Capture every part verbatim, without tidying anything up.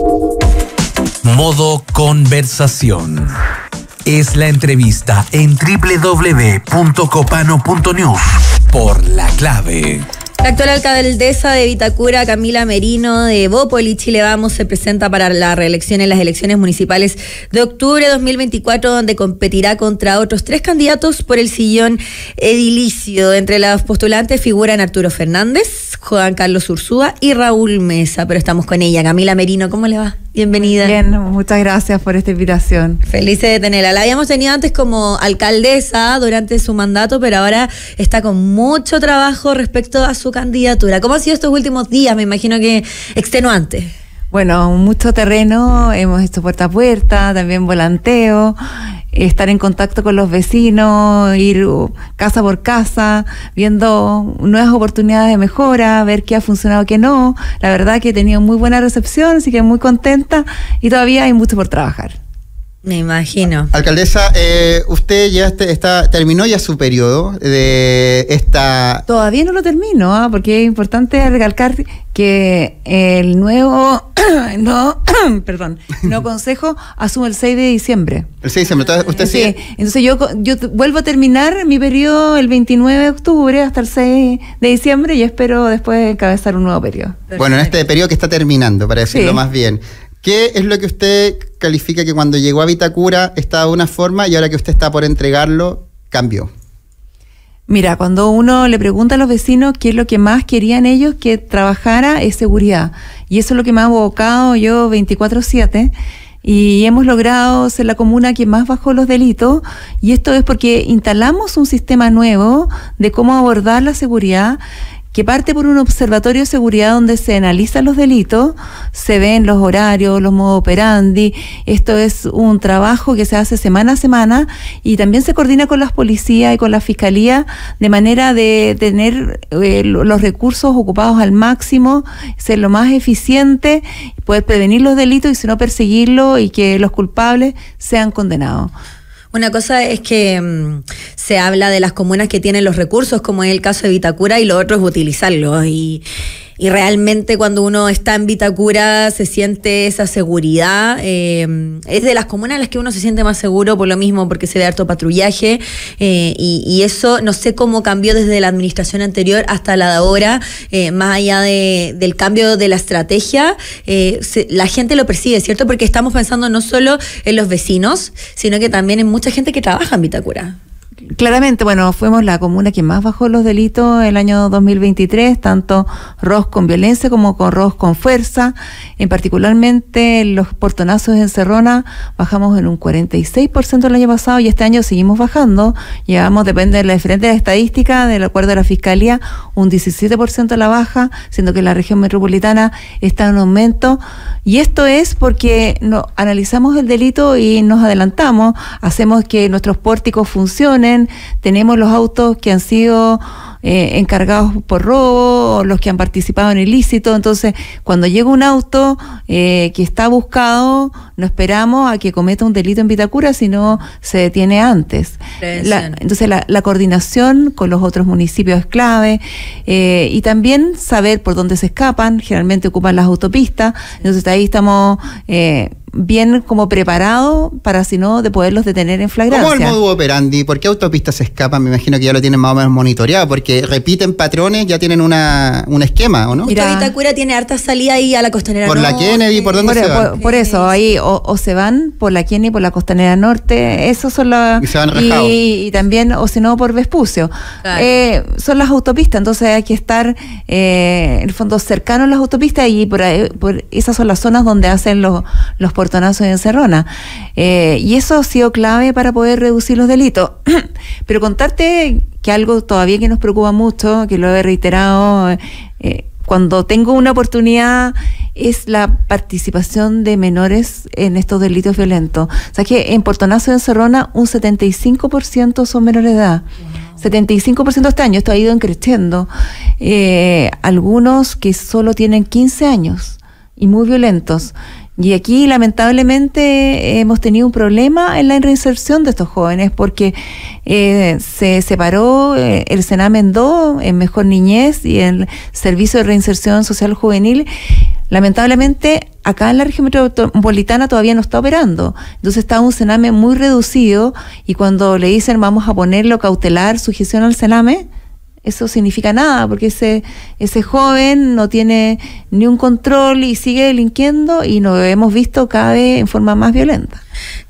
Modo Conversación. Es la entrevista en doble u doble u doble u punto copano punto news por La Clave. La actual alcaldesa de Vitacura, Camila Merino, de Evópoli, Chile Vamos, se presenta para la reelección en las elecciones municipales de octubre de dos mil veinticuatro, donde competirá contra otros tres candidatos por el sillón edilicio. Entre los postulantes figuran Arturo Fernández, Juan Carlos Ursúa y Raúl Mesa, pero estamos con ella. Camila Merino, ¿cómo le va? Bienvenida. Bien, muchas gracias por esta invitación. Felices de tenerla. La habíamos tenido antes como alcaldesa durante su mandato, pero ahora está con mucho trabajo respecto a su candidatura. ¿Cómo han sido estos últimos días? Me imagino que extenuantes. Bueno, mucho terreno, hemos hecho puerta a puerta, también volanteo, estar en contacto con los vecinos, ir casa por casa, viendo nuevas oportunidades de mejora, ver qué ha funcionado, qué no. La verdad que he tenido muy buena recepción, así que muy contenta y todavía hay mucho por trabajar. Me imagino. Alcaldesa, eh, usted ya este, está, terminó ya su periodo de esta... Todavía no lo termino, ¿eh? Porque es importante recalcar que el nuevo, no, perdón, el nuevo consejo asume el seis de diciembre. El seis de diciembre, entonces usted sí. sigue... Entonces yo, yo vuelvo a terminar mi periodo el veintinueve de octubre hasta el seis de diciembre y espero después encabezar un nuevo periodo. Perfecto. Bueno, en este periodo que está terminando, para decirlo Sí. más bien, ¿qué es lo que usted califica que cuando llegó a Vitacura estaba de una forma y ahora que usted está por entregarlo, cambió? Mira, cuando uno le pregunta a los vecinos qué es lo que más querían ellos que trabajara, es seguridad. Y eso es lo que me ha abocado yo veinticuatro siete. Y hemos logrado ser la comuna que más bajó los delitos. Y esto es porque instalamos un sistema nuevo de cómo abordar la seguridad, que parte por un observatorio de seguridad donde se analizan los delitos, se ven los horarios, los modos operandi. Esto es un trabajo que se hace semana a semana y también se coordina con las policías y con la fiscalía de manera de tener eh, los recursos ocupados al máximo, ser lo más eficiente, poder prevenir los delitos y si no perseguirlos y que los culpables sean condenados. Una cosa es que mmm, se habla de las comunas que tienen los recursos, como es el caso de Vitacura, y lo otro es utilizarlos. Y, y realmente cuando uno está en Vitacura se siente esa seguridad. Eh, es de las comunas en las que uno se siente más seguro por lo mismo, porque se ve harto patrullaje. Eh, y, y eso no sé cómo cambió desde la administración anterior hasta la de ahora. Eh, más allá de, del cambio de la estrategia, eh, se, la gente lo percibe, ¿cierto? Porque estamos pensando no solo en los vecinos, sino que también en mucha gente que trabaja en Vitacura. Claramente, bueno, fuimos la comuna que más bajó los delitos el año dos mil veintitrés, tanto robos con violencia como con robos con fuerza. En particularmente los portonazos en Cerrona bajamos en un cuarenta y seis por ciento el año pasado y este año seguimos bajando. Llevamos, depende de las diferentes estadísticas, del acuerdo de la Fiscalía, un diecisiete por ciento a la baja, siendo que la región metropolitana está en aumento. Y esto es porque no, analizamos el delito y nos adelantamos, hacemos que nuestros pórticos funcionen. Tenemos los autos que han sido eh, encargados por robo, los que han participado en ilícito. Entonces, cuando llega un auto eh, que está buscado, no esperamos a que cometa un delito en Vitacura, sino se detiene antes. La, entonces, la, la coordinación con los otros municipios es clave eh, y también saber por dónde se escapan. Generalmente ocupan las autopistas. Entonces, ahí estamos... Eh, bien como preparado para si no de poderlos detener en flagrancia. ¿Cómo el modo operandi? ¿Por qué autopistas se escapan? Me imagino que ya lo tienen más o menos monitoreado, porque repiten patrones, ya tienen una un esquema, ¿o no? Mira, Vitacura tiene harta salida ahí a la Costanera Norte. Por la Kennedy, ¿por dónde por, se van? Por, por eso, ahí o, o se van por la Kennedy, por la Costanera Norte, esos son las... Y se van rajados. Y, y también, o si no, por Vespucio. Claro. Eh, son las autopistas, entonces hay que estar, eh, en el fondo, cercanos a las autopistas y por, ahí, por esas son las zonas donde hacen los, los portonazos en Cerrona. Eh, y eso ha sido clave para poder reducir los delitos. Pero contarte que algo todavía que nos preocupa mucho, que lo he reiterado, eh, cuando tengo una oportunidad, es la participación de menores en estos delitos violentos. O sea que en Portonazo de Cerrona un setenta y cinco por ciento son menores de edad. Wow. setenta y cinco por ciento este año, esto ha ido creciendo. Eh, algunos que solo tienen quince años y muy violentos. Y aquí, lamentablemente, hemos tenido un problema en la reinserción de estos jóvenes porque eh, se separó eh, el Sename en dos, en Mejor Niñez y el Servicio de Reinserción Social Juvenil. lamentablemente acá en la región metropolitana todavía no está operando, entonces está un Sename muy reducido, y cuando le dicen vamos a ponerlo cautelar, sujeción al Sename, eso significa nada, porque ese ese joven no tiene ni un control y sigue delinquiendo, y lo hemos visto cada vez en forma más violenta.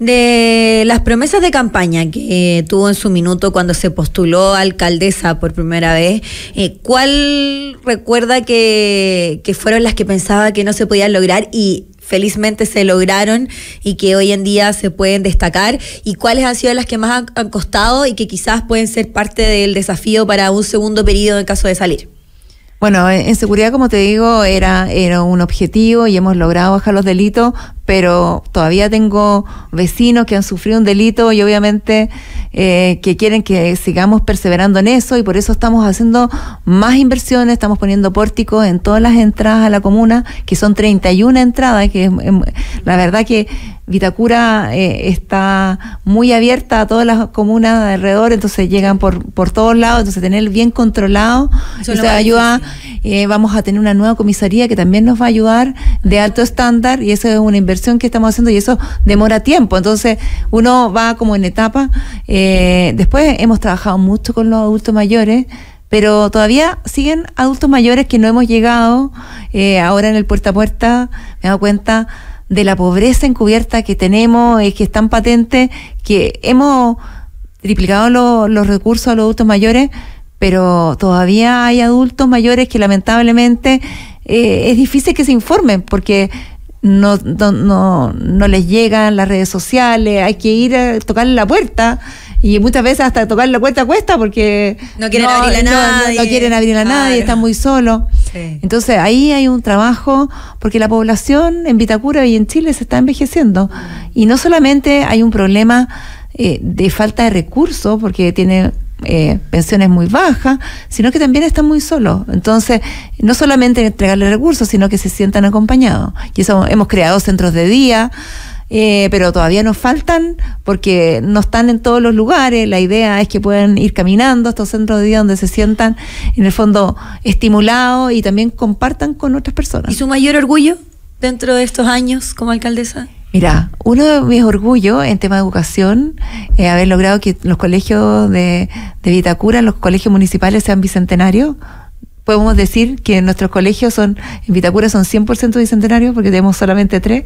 De las promesas de campaña que eh, tuvo en su minuto cuando se postuló a alcaldesa por primera vez, eh, ¿cuál recuerda que, que fueron las que pensaba que no se podían lograr y felizmente se lograron y que hoy en día se pueden destacar? ¿Y cuáles han sido las que más han, han costado y que quizás pueden ser parte del desafío para un segundo periodo en caso de salir? Bueno, en seguridad, como te digo, era, era un objetivo y hemos logrado bajar los delitos, pero todavía tengo vecinos que han sufrido un delito y obviamente eh, que quieren que sigamos perseverando en eso, y por eso estamos haciendo más inversiones, estamos poniendo pórticos en todas las entradas a la comuna, que son treinta y una entradas, que es, es, la verdad que Vitacura eh, está muy abierta a todas las comunas de alrededor, entonces llegan por por todos lados, entonces tener bien controlado, eso nos ayuda. Eh, vamos a tener una nueva comisaría que también nos va a ayudar, de alto estándar, y eso es una inversión que estamos haciendo y eso demora tiempo, entonces uno va como en etapa. Eh, después hemos trabajado mucho con los adultos mayores, pero todavía siguen adultos mayores que no hemos llegado. Eh, ahora en el puerta a puerta me he dado cuenta de la pobreza encubierta que tenemos, es que es tan patente, que hemos triplicado lo, los recursos a los adultos mayores, pero todavía hay adultos mayores que lamentablemente eh, es difícil que se informen, porque no, no, no, no les llegan las redes sociales, hay que ir a tocarle la puerta, y muchas veces hasta tocar la puerta cuesta porque no quieren no, abrir a no, nadie. No, no quieren abrir a Claro. nadie, están muy solos. Sí. Entonces ahí hay un trabajo, porque la población en Vitacura y en Chile se está envejeciendo, y no solamente hay un problema eh, de falta de recursos, porque tiene eh, pensiones muy bajas, sino que también están muy solos. Entonces, no solamente entregarles recursos, sino que se sientan acompañados. Y eso, hemos creado centros de día, Eh, pero todavía nos faltan porque no están en todos los lugares. La idea es que puedan ir caminando a estos centros de día donde se sientan en el fondo estimulados y también compartan con otras personas. ¿Y su mayor orgullo dentro de estos años como alcaldesa? Mira, uno de mis orgullos en tema de educación es haber logrado que los colegios de, de Vitacura, los colegios municipales, sean bicentenarios. Podemos decir que nuestros colegios son, en Vitacura son cien por ciento bicentenarios, porque tenemos solamente tres.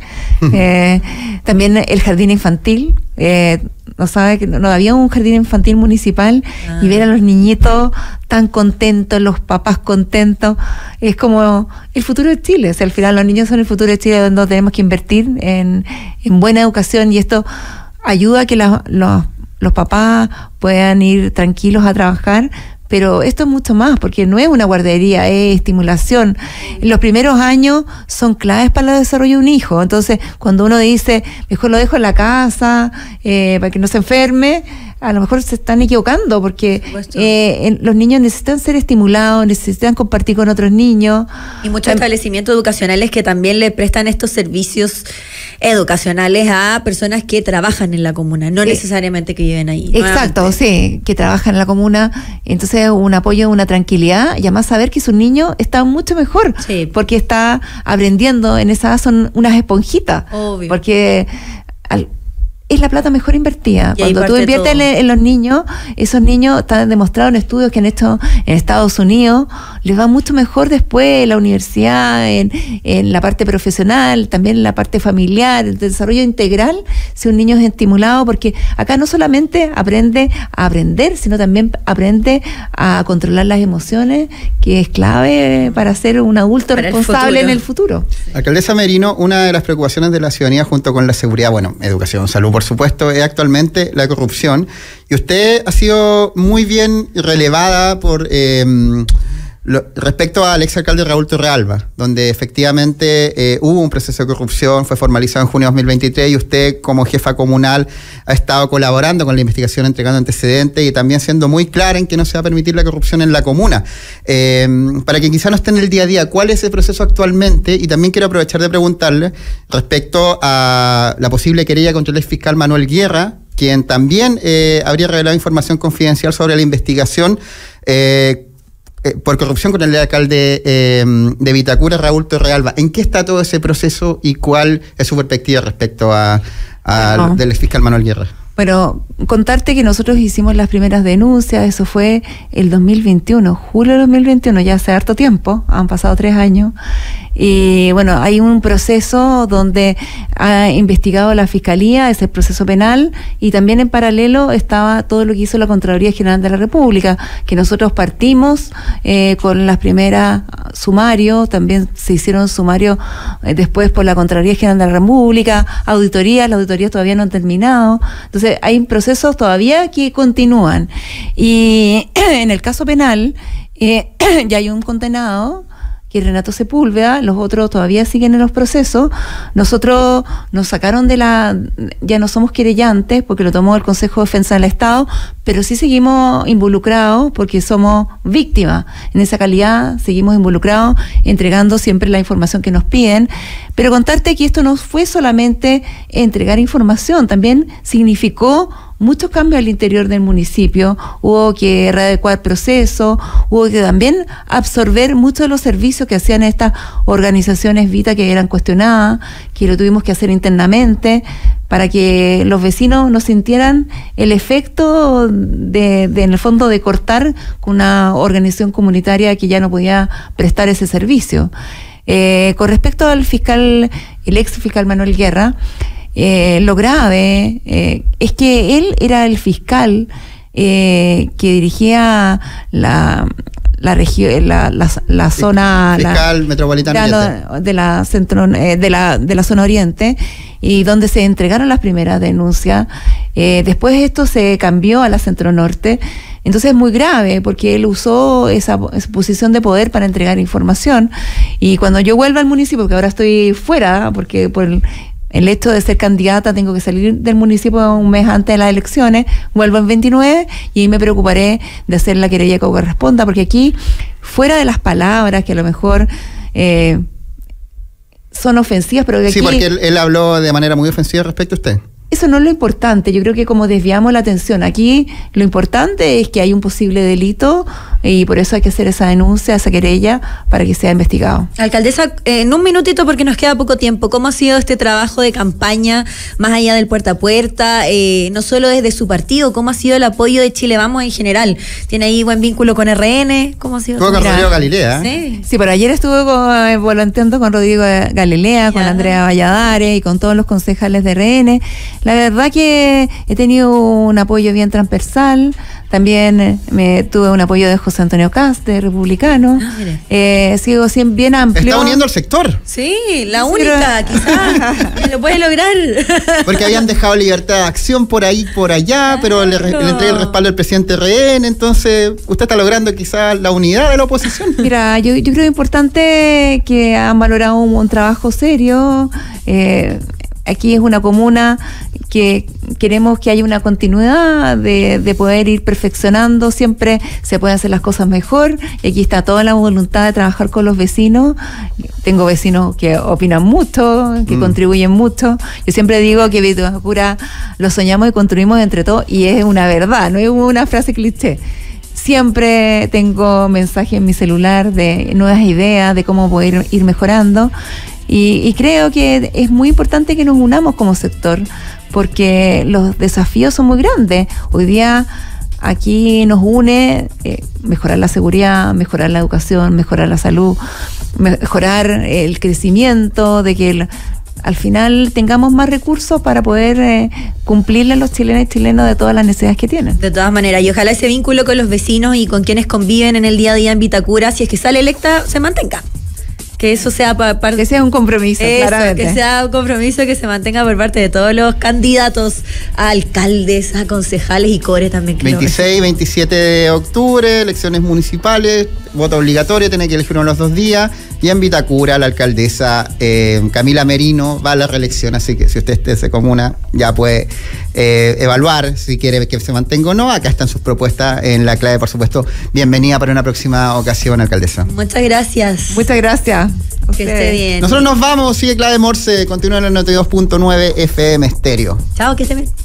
eh, también el jardín infantil, eh, no sabe que no, no había un jardín infantil municipal, ah. y ver a los niñitos tan contentos, los papás contentos, es como el futuro de Chile. O sea, al final los niños son el futuro de Chile, donde tenemos que invertir en, en buena educación, y esto ayuda a que la, los, los papás puedan ir tranquilos a trabajar. Pero esto es mucho más, porque no es una guardería, es estimulación. Los primeros años son claves para el desarrollo de un hijo. Entonces, cuando uno dice, mejor lo dejo en la casa, eh, para que no se enferme, a lo mejor se están equivocando, porque eh, los niños necesitan ser estimulados, necesitan compartir con otros niños. Y muchos establecimientos educacionales que también le prestan estos servicios educacionales a personas que trabajan en la comuna, no eh, necesariamente que viven ahí. Exacto, nuevamente. Sí, que trabajan en la comuna. Entonces, un apoyo, una tranquilidad, y además saber que su niño está mucho mejor, sí, porque está aprendiendo. En esa edad son unas esponjitas. Obvio. Porque al, es la plata mejor invertida. Y cuando tú inviertes en, en los niños, esos niños, están demostrados en estudios que han hecho en Estados Unidos, les va mucho mejor después en la universidad, en, en la parte profesional, también en la parte familiar, el desarrollo integral, si un niño es estimulado, porque acá no solamente aprende a aprender, sino también aprende a controlar las emociones, que es clave para ser un adulto para responsable el en el futuro. Alcaldesa Merino, una de las preocupaciones de la ciudadanía junto con la seguridad, bueno, educación, salud, por supuesto, es actualmente la corrupción, y usted ha sido muy bien relevada por eh, lo, respecto al exalcalde Raúl Torrealba, donde efectivamente eh, hubo un proceso de corrupción, fue formalizado en junio de dos mil veintitrés, y usted como jefa comunal ha estado colaborando con la investigación, entregando antecedentes y también siendo muy clara en que no se va a permitir la corrupción en la comuna. Eh, para quien quizá no esté en el día a día, ¿cuál es el proceso actualmente? Y también quiero aprovechar de preguntarle respecto a la posible querella contra el ex fiscal Manuel Guerra, quien también eh, habría revelado información confidencial sobre la investigación, eh, eh, por corrupción con el alcalde eh, de Vitacura, Raúl Torrealba. ¿En qué está todo ese proceso y cuál es su perspectiva respecto a, a no. del fiscal Manuel Guerra? Bueno, contarte que nosotros hicimos las primeras denuncias, eso fue el dos mil veintiuno, julio de dos mil veintiuno, ya hace harto tiempo, han pasado tres años, y bueno, hay un proceso donde ha investigado la Fiscalía, ese proceso penal, y también en paralelo estaba todo lo que hizo la Contraloría General de la República, que nosotros partimos eh, con las primeras sumarios, también se hicieron sumarios eh, después por la Contraloría General de la República, auditorías, las auditorías todavía no han terminado, entonces hay procesos todavía que continúan. Y en el caso penal, eh, ya hay un condenado, que es Renato Sepúlveda, los otros todavía siguen en los procesos. Nosotros nos sacaron de la, ya no somos querellantes porque lo tomó el Consejo de Defensa del Estado, pero sí seguimos involucrados porque somos víctimas. En esa calidad seguimos involucrados, entregando siempre la información que nos piden. Pero contarte que esto no fue solamente entregar información, también significó muchos cambios al interior del municipio, hubo que readecuar procesos, hubo que también absorber muchos de los servicios que hacían estas organizaciones Vita que eran cuestionadas, que lo tuvimos que hacer internamente, para que los vecinos no sintieran el efecto de, de, en el fondo, de cortar con una organización comunitaria que ya no podía prestar ese servicio. Eh, con respecto al fiscal, el ex fiscal Manuel Guerra, Eh, lo grave eh, es que él era el fiscal eh, que dirigía la la región, la, la, la zona fiscal la, metropolitana de la, de la centro eh, de la de la zona oriente, y donde se entregaron las primeras denuncias. Eh, después esto se cambió a la centro norte. Entonces es muy grave porque él usó esa, esa posición de poder para entregar información, y cuando yo vuelva al municipio, porque ahora estoy fuera porque por el El hecho de ser candidata, tengo que salir del municipio un mes antes de las elecciones, vuelvo en veintinueve y ahí me preocuparé de hacer la querella que corresponda, porque aquí, fuera de las palabras que a lo mejor eh, son ofensivas, pero que aquí... Sí, porque él, él habló de manera muy ofensiva respecto a usted. Eso no es lo importante, yo creo que como desviamos la atención, aquí lo importante es que hay un posible delito y por eso hay que hacer esa denuncia, esa querella, para que sea investigado. Alcaldesa, eh, en un minutito porque nos queda poco tiempo, ¿cómo ha sido este trabajo de campaña más allá del puerta a puerta, eh, no solo desde su partido, cómo ha sido el apoyo de Chile Vamos en general? ¿Tiene ahí buen vínculo con R N? ¿Cómo ha sido? Con Rodrigo Galilea. Sí, sí, por ayer estuve con, eh, volanteando con Rodrigo Galilea, ya. Con Andrea Valladares y con todos los concejales de R N. La verdad que he tenido un apoyo bien transversal, también me tuve un apoyo de José Antonio Cast, de Republicano. Ah, eh, sigo siempre bien amplio. Está uniendo el sector. Sí, la única, pero... quizás, lo puede lograr. Porque habían dejado libertad de acción por ahí, por allá, claro. Pero le, le entrega el respaldo al presidente R N, entonces usted está logrando quizás la unidad de la oposición. Mira, yo, yo creo importante que han valorado un, un trabajo serio. Eh, Aquí es una comuna que queremos que haya una continuidad de, de poder ir perfeccionando, siempre se pueden hacer las cosas mejor, y aquí está toda la voluntad de trabajar con los vecinos. Tengo vecinos que opinan mucho, que mm. contribuyen mucho. Yo siempre digo que Vitacura lo soñamos y construimos entre todos, y es una verdad, no es una frase cliché. Siempre tengo mensajes en mi celular de nuevas ideas, de cómo poder ir mejorando. Y, y creo que es muy importante que nos unamos como sector, porque los desafíos son muy grandes. Hoy día aquí nos une eh, mejorar la seguridad, mejorar la educación, mejorar la salud, mejorar el crecimiento, de que el, al final tengamos más recursos para poder eh, cumplirle a los chilenos y chilenos de todas las necesidades que tienen. De todas maneras, y ojalá ese vínculo con los vecinos y con quienes conviven en el día a día en Vitacura, si es que sale electa, se mantenga. Que eso sea para pa, que sea un compromiso, eso, claramente. Que sea un compromiso que se mantenga por parte de todos los candidatos a alcaldes, a concejales y core también. veintiséis y veintisiete de octubre, elecciones municipales, voto obligatorio, tiene que elegir uno de los dos días. Y en Vitacura, la alcaldesa eh, Camila Merino va a la reelección, así que si usted esté de comuna, ya puede eh, evaluar si quiere que se mantenga o no. Acá están sus propuestas en la clave, por supuesto. Bienvenida para una próxima ocasión, alcaldesa. Muchas gracias. Muchas gracias. Que esté bien. Nosotros nos vamos, sigue Clave Morse, continúa en el noventa y dos punto nueve F M Estéreo. Chao, que se me...